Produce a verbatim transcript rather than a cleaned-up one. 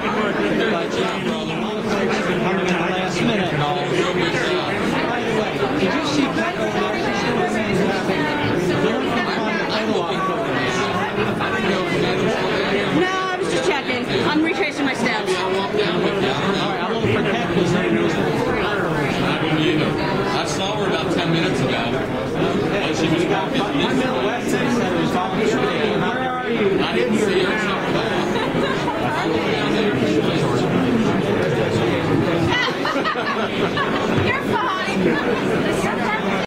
But uh, a lot of folks have been coming in the last minute and all. By the way, did you see Pat over there? She's still having learning to find the title on programs. No, I was just checking. I'm retracing my steps. All right, I'll look for Pat because I didn't I saw her about ten minutes ago. Okay. She was walking. I'm in the West End, said it was volunteer. Where are you? I didn't see her. You're fine.